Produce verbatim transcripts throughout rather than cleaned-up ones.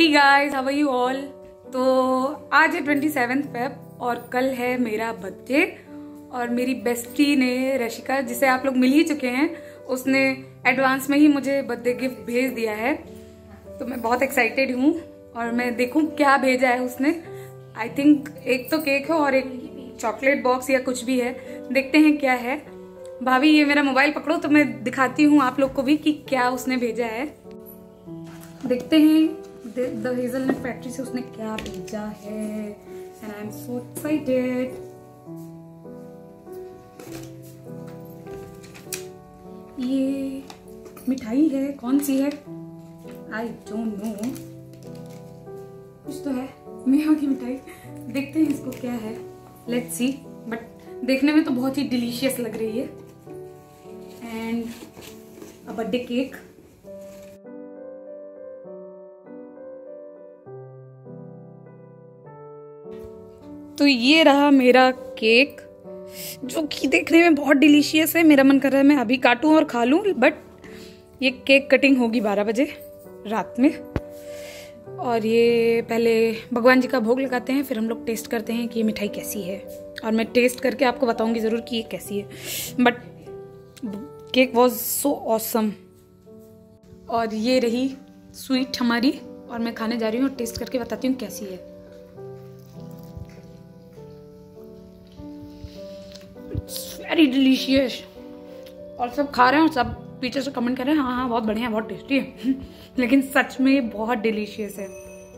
Hey guys, how are you all. तो आज है ट्वेंटी सेवेंथ फेब और कल है मेरा बर्थडे। और मेरी बेस्टी ने रशिका, जिसे आप लोग मिल ही चुके हैं, उसने एडवांस में ही मुझे बर्थडे गिफ्ट भेज दिया है। तो मैं बहुत एक्साइटेड हूँ और मैं देखूँ क्या भेजा है उसने। आई थिंक एक तो केक है और एक चॉकलेट बॉक्स या कुछ भी है। देखते हैं क्या है। भाभी ये मेरा मोबाइल पकड़ो तो मैं दिखाती हूँ आप लोग को भी कि क्या उसने भेजा है। देखते हैं द हेज़लनट फैक्ट्री से उसने क्या भेजा है। And I am so excited. ये मिठाई है, कौन सी है आई डोंट नो, कुछ तो है मेवा की मिठाई। देखते हैं इसको क्या है, लेट्स सी। बट देखने में तो बहुत ही डिलीशियस लग रही है। And a birthday cake. तो ये रहा मेरा केक, जो कि देखने में बहुत डिलीशियस है। मेरा मन कर रहा है मैं अभी काटूं और खा लूं, बट ये केक कटिंग होगी बारह बजे रात में। और ये पहले भगवान जी का भोग लगाते हैं, फिर हम लोग टेस्ट करते हैं कि ये मिठाई कैसी है। और मैं टेस्ट करके आपको बताऊंगी ज़रूर कि ये कैसी है। But cake was so awesome. और ये रही स्वीट हमारी, और मैं खाने जा रही हूँ और टेस्ट करके बताती हूँ कैसी है। Very delicious. और सब खा रहे हैं और सब पीछे से कमेंट कर रहे हैं हाँ हाँ बहुत बढ़िया है, बहुत टेस्टी है। लेकिन सच में ये बहुत डिलीशियस है।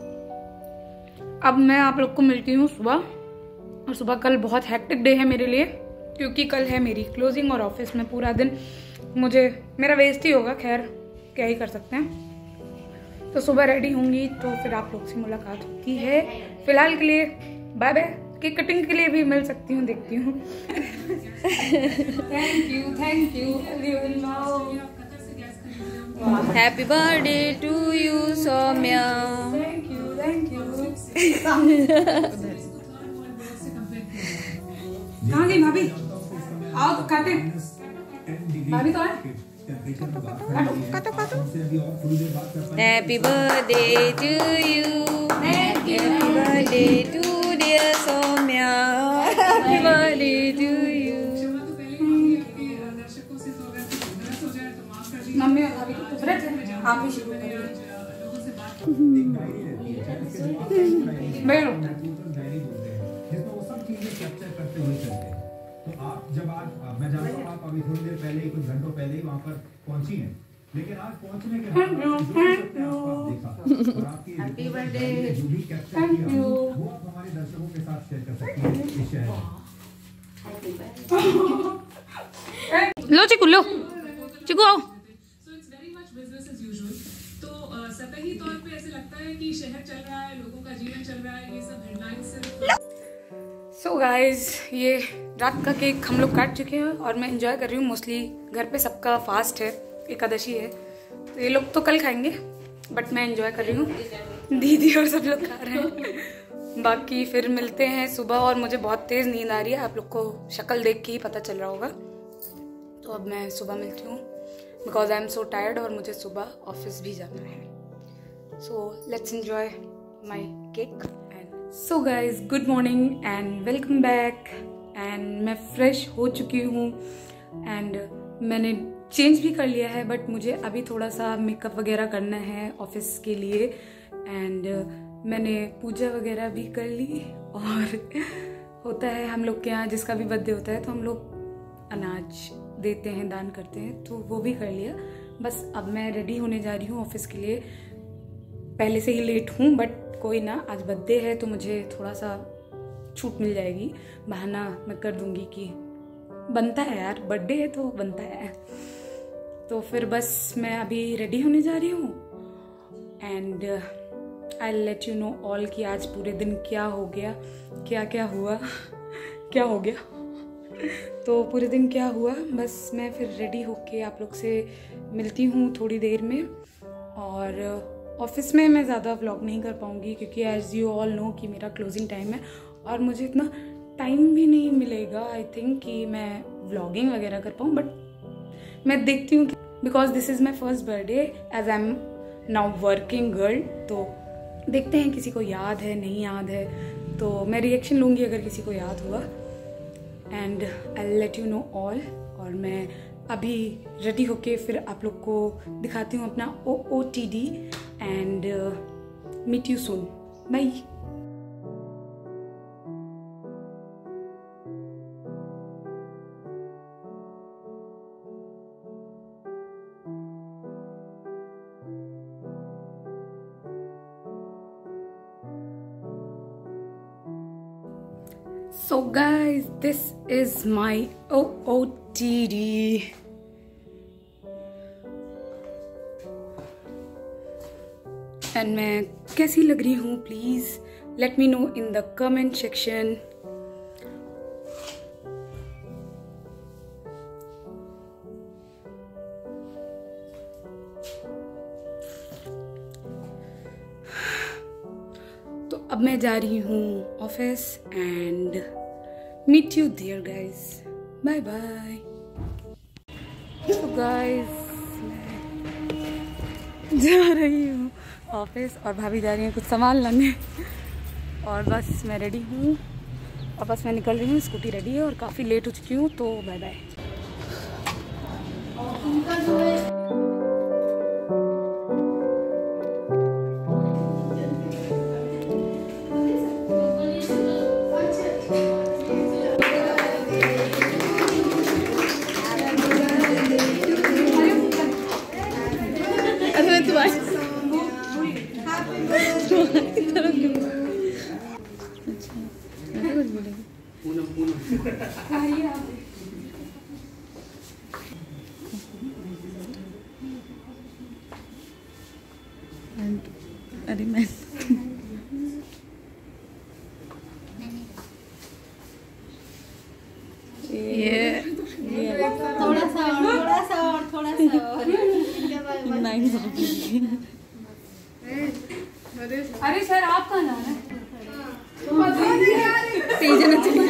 अब मैं आप लोग को मिलती हूँ सुबह। और सुबह कल बहुत हेक्टिक डे है मेरे लिए, क्योंकि कल है मेरी क्लोजिंग और ऑफिस में पूरा दिन मुझे मेरा वेस्ट ही होगा। खैर क्या ही कर सकते हैं। तो सुबह रेडी होंगी तो फिर आप लोग से मुलाकात होती है। फिलहाल के लिए बाय बाय। केक कटिंग के लिए भी मिल सकती हूँ, देखती हूँ। Thank you thank you happy birthday to you Saumya. Thank you thank you. कहाँ गई भाभी? आओ तो काटे। भाभी तो है। काटो काटो। Happy birthday to you, happy birthday to dear Saumya, happy birthday to you. Mummy और भाभी को पूछ रहे थे, आप ही शुरू करिए। बैठो। तो आप जब आज मैं जानता हूँ आप अभी थोड़ी देर पहले कुछ घंटों पहले ही वहाँ पर पहुँची हैं, लेकिन आज पहुँचने के बाद और आपकी हैप्पी बर्थडे जो भी कैप्चर किया वो आप हमारे दर्शकों के साथ शेयर कर सकती हैं इस शहर में। लो चिकू, लो चिकू आओ। सतही तौर पे ऐसे लगता है कि शहर चल रहा है, लोगों का जीवन चल रहा है, ये सब हेडलाइंस से। सो गाइज, ये रात का केक हम लोग काट चुके हैं और मैं एंजॉय कर रही हूँ। मोस्टली घर पे सबका फास्ट है, एकादशी है, तो ये लोग तो कल खाएंगे, बट मैं एंजॉय कर रही हूँ। दीदी और सब लोग खा रहे हैं। बाकी फिर मिलते हैं सुबह। और मुझे बहुत तेज़ नींद आ रही है, आप लोग को शक्ल देख के ही पता चल रहा होगा। तो अब मैं सुबह मिलती हूँ, because I am so tired और मुझे सुबह ऑफिस भी जाना है। So let's enjoy my cake. And so guys, good morning and welcome back. And मैं फ्रेश हो चुकी हूँ and मैंने चेंज भी कर लिया है, बट मुझे अभी थोड़ा सा मेकअप वगैरह करना है ऑफिस के लिए। एंड मैंने पूजा वगैरह भी कर ली। और होता है हम लोग के यहाँ जिसका भी बर्थडे होता है तो हम लोग अनाज देते हैं, दान करते हैं, तो वो भी कर लिया। बस अब मैं रेडी होने जा रही हूँ ऑफिस के लिए। पहले से ही लेट हूँ, बट कोई ना, आज बर्थडे है तो मुझे थोड़ा सा छूट मिल जाएगी। बहाना मैं कर दूंगी कि बनता है यार, बर्थडे है तो बनता है। तो फिर बस मैं अभी रेडी होने जा रही हूँ। And I let you know all कि आज पूरे दिन क्या हो गया, क्या क्या हुआ क्या हो गया। तो पूरे दिन क्या हुआ, बस मैं फिर रेडी होके आप लोग से मिलती हूँ थोड़ी देर में। और ऑफिस में मैं ज़्यादा व्लॉग नहीं कर पाऊँगी, क्योंकि एज यू ऑल नो कि मेरा क्लोजिंग टाइम है और मुझे इतना टाइम भी नहीं मिलेगा आई थिंक कि मैं व्लॉगिंग वगैरह कर पाऊँ। बट मैं देखती हूँ कि because this is my first birthday as I am now working girl, तो देखते हैं किसी को याद है नहीं याद है, तो मैं रिएक्शन लूँगी अगर किसी को याद हुआ। And I let you know all. और मैं अभी रेडी होके फिर आप लोग को दिखाती हूँ अपना O O T D and meet you soon. Bye. So guys, this is my O O T D. And मैं कैसी लग रही हूँ please let me know in the comment section. तो अब मैं जा रही हूँ office and meet you there guys. Bye bye. तो गाइज मैं जा रही हूँ ऑफिस और भाभी जा रही है कुछ सामान लाने और बस मैं रेडी हूँ और बस मैं निकल रही हूँ। स्कूटी रेडी है और काफ़ी लेट हो चुकी हूँ, तो बाय बाय। अरे मैं ये थोड़ा सा और थोड़ा सा और थोड़ा सा और नाइन सौ। अरे सर आप कहाँ जा रहे हैं? तेजन चली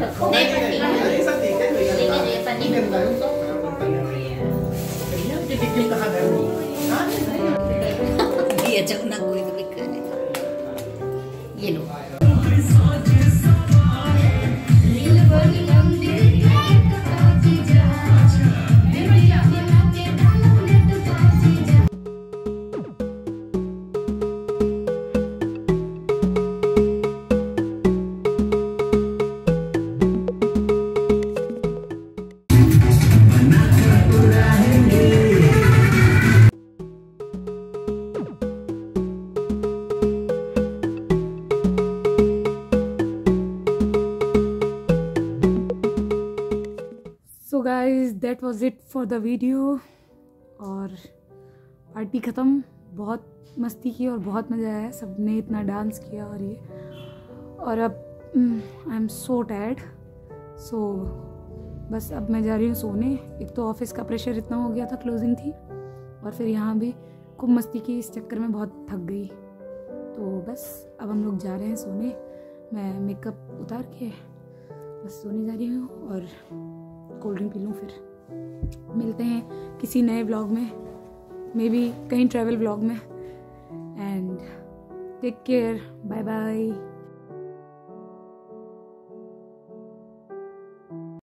ये चलना कोई तो दिक्कत नहीं। ये लो so guys that was it for the video. और पार्टी ख़त्म, बहुत मस्ती की और बहुत मज़ा आया, सब ने इतना डांस किया और ये। और अब आई एम सो टायर्ड, सो बस अब मैं जा रही हूँ सोने। एक तो ऑफिस का प्रेशर इतना हो गया था, क्लोजिंग थी, और फिर यहाँ भी खूब मस्ती की, इस चक्कर में बहुत थक गई। तो बस अब हम लोग जा रहे हैं सोने। मैं मेकअप उतार के बस सोने जा रही हूँ और कोल्ड ड्रिंक पी लूँ। फिर मिलते हैं किसी नए व्लॉग में, मे बी कहीं ट्रैवल व्लॉग में। And take care, bye bye.